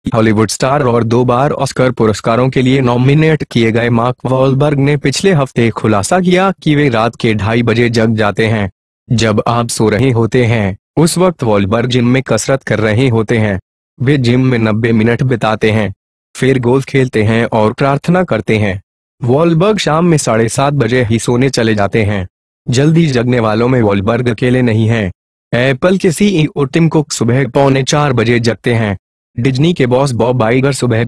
Hollywood star और 2 बार Oscar पुरस्कारों के लिए नॉमिनेट किए गए मार्क वॉलबर्ग ने पिछले हफ्ते खुलासा किया कि वे रात के 2:30 बजे जग जाते हैं। जब आप सो रहे होते हैं उस वक्त वॉलबर्ग जिम में कसरत कर रहे होते हैं। वे जिम में 90 मिनट बिताते हैं, फिर गोल्फ खेलते हैं और प्रार्थना करते हैं। वॉलबर्ग शाम में 7:30 बजे ही सोने चले जाते हैं। जल्दी जगने वालों में वॉलबर्ग अकेले नहीं हैं। एप्पल के सीईओ टिम कुक सुबह 3:45 बजे जगते हैं। डिज्नी के बॉस बॉब आइगर सुबह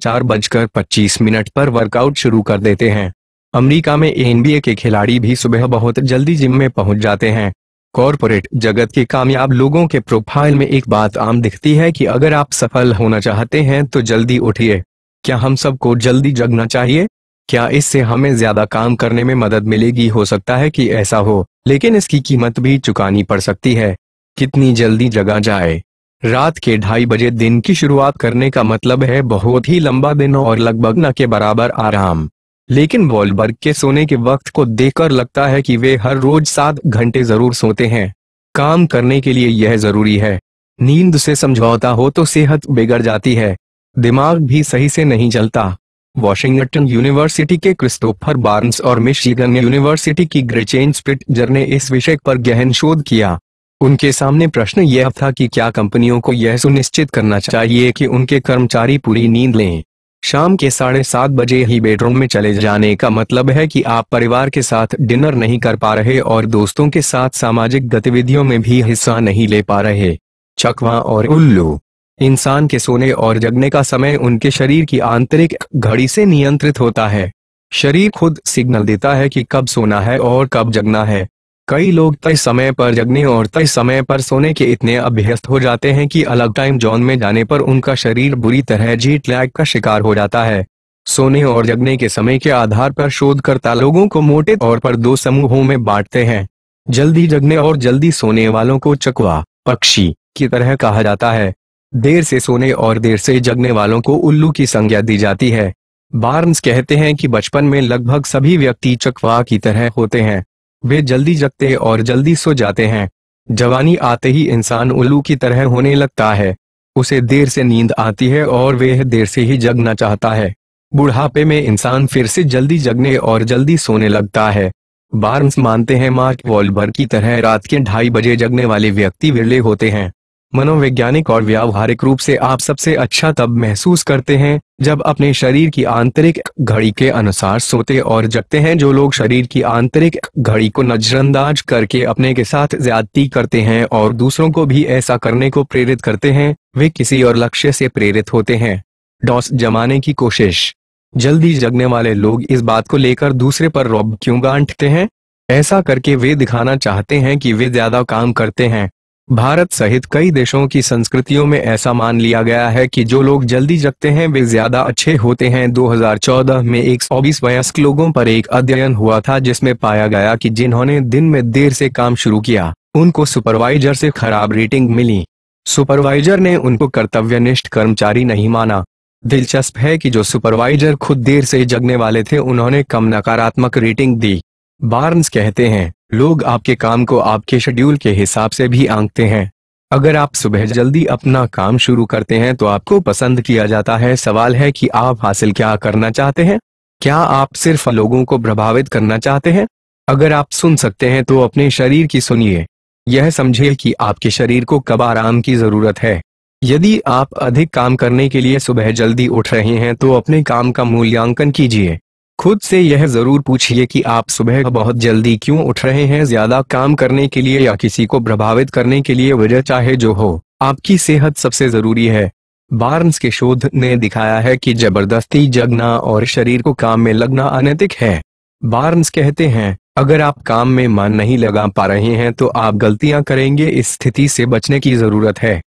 4:25 पर वर्कआउट शुरू कर देते हैं। अमेरिका में एनबीए के खिलाड़ी भी सुबह बहुत जल्दी जिम में पहुंच जाते हैं। कॉरपोरेट जगत के कामयाब लोगों के प्रोफाइल में एक बात आम दिखती है कि अगर आप सफल होना चाहते हैं तो जल्दी उठिए। क्या हम सबको जल्दी जगना चाहिए? क्या इससे हमें ज्यादा काम करने में मदद मिलेगी? हो सकता है कि ऐसा हो, लेकिन इसकी कीमत भी चुकानी पड़ सकती है। कितनी जल्दी जगा जाए? रात के 2:30 बजे दिन की शुरुआत करने का मतलब है बहुत ही लंबा दिन और लगभग न के बराबर आराम। लेकिन वॉलबर्ग के सोने के वक्त को देखकर लगता है कि वे हर रोज 7 घंटे जरूर सोते हैं। काम करने के लिए यह जरूरी है। नींद से समझौता हो तो सेहत बिगड़ जाती है, दिमाग भी सही से नहीं चलता। वॉशिंगटन यूनिवर्सिटी के क्रिस्टोफर बार्न्स और मिशिगन यूनिवर्सिटी की ग्रेचेन स्प्रिटजर ने इस विषय पर गहन शोध किया। उनके सामने प्रश्न यह था कि क्या कंपनियों को यह सुनिश्चित करना चाहिए कि उनके कर्मचारी पूरी नींद लें। शाम के 7:30 बजे ही बेडरूम में चले जाने का मतलब है कि आप परिवार के साथ डिनर नहीं कर पा रहे और दोस्तों के साथ सामाजिक गतिविधियों में भी हिस्सा नहीं ले पा रहे। चकवा और उल्लू। इंसान के सोने और जगने का समय उनके शरीर की आंतरिक घड़ी से नियंत्रित होता है। शरीर खुद सिग्नल देता है कि कब सोना है और कब जगना है। कई लोग तय समय पर जगने और तय समय पर सोने के इतने अभ्यस्त हो जाते हैं कि अलग टाइम जोन में जाने पर उनका शरीर बुरी तरह जेट लैग का शिकार हो जाता है। सोने और जगने के समय के आधार पर शोधकर्ता लोगों को मोटे तौर पर 2 समूहों में बांटते हैं। जल्दी जगने और जल्दी सोने वालों को चकवा पक्षी की तरह कहा जाता है। देर से सोने और देर से जगने वालों को उल्लू की संज्ञा दी जाती है। बार्न्स कहते हैं कि बचपन में लगभग सभी व्यक्ति चकवा की तरह होते हैं। वे जल्दी जगते और जल्दी सो जाते हैं। जवानी आते ही इंसान उल्लू की तरह होने लगता है। उसे देर से नींद आती है और वह देर से ही जगना चाहता है। बुढ़ापे में इंसान फिर से जल्दी जगने और जल्दी सोने लगता है। बार्न्स मानते हैं मार्क वॉलबर्ग की तरह रात के 2:30 बजे जगने वाले व्यक्ति विरले होते हैं। मनोवैज्ञानिक और व्यावहारिक रूप से आप सबसे अच्छा तब महसूस करते हैं जब अपने शरीर की आंतरिक घड़ी के अनुसार सोते और जगते हैं। जो लोग शरीर की आंतरिक घड़ी को नजरअंदाज करके अपने के साथ ज्यादती करते हैं और दूसरों को भी ऐसा करने को प्रेरित करते हैं, वे किसी और लक्ष्य से प्रेरित होते हैं। डॉस जमाने की कोशिश। जल्दी जगने वाले लोग इस बात को लेकर दूसरे पर रौब क्यों गांठते हैं? ऐसा करके वे दिखाना चाहते हैं कि वे ज्यादा काम करते हैं। भारत सहित कई देशों की संस्कृतियों में ऐसा मान लिया गया है कि जो लोग जल्दी जगते हैं वे ज्यादा अच्छे होते हैं। 2014 में 120 वयस्क लोगों पर एक अध्ययन हुआ था जिसमें पाया गया कि जिन्होंने दिन में देर से काम शुरू किया उनको सुपरवाइजर से खराब रेटिंग मिली। सुपरवाइजर ने उनको कर्तव्यनिष्ठ कर्मचारी नहीं माना। दिलचस्प है कि जो सुपरवाइजर खुद देर से जगने वाले थे उन्होंने कम नकारात्मक रेटिंग दी। बार्न्स कहते हैं, लोग आपके काम को आपके शेड्यूल के हिसाब से भी आंकते हैं। अगर आप सुबह जल्दी अपना काम शुरू करते हैं तो आपको पसंद किया जाता है। सवाल है कि आप हासिल क्या करना चाहते हैं? क्या आप सिर्फ लोगों को प्रभावित करना चाहते हैं? अगर आप सुन सकते हैं तो अपने शरीर की सुनिए। यह समझिए कि आपके शरीर को कब आराम की जरूरत है। यदि आप अधिक काम करने के लिए सुबह जल्दी उठ रहे हैं तो अपने काम का मूल्यांकन कीजिए। खुद से यह जरूर पूछिए कि आप सुबह बहुत जल्दी क्यों उठ रहे हैं, ज्यादा काम करने के लिए या किसी को प्रभावित करने के लिए। वजह चाहे जो हो, आपकी सेहत सबसे जरूरी है। बार्न्स के शोध ने दिखाया है कि जबरदस्ती जगना और शरीर को काम में लगना अनैतिक है। बार्न्स कहते हैं, अगर आप काम में मन नहीं लगा पा रहे हैं तो आप गलतियां करेंगे। इस स्थिति से बचने की जरूरत है।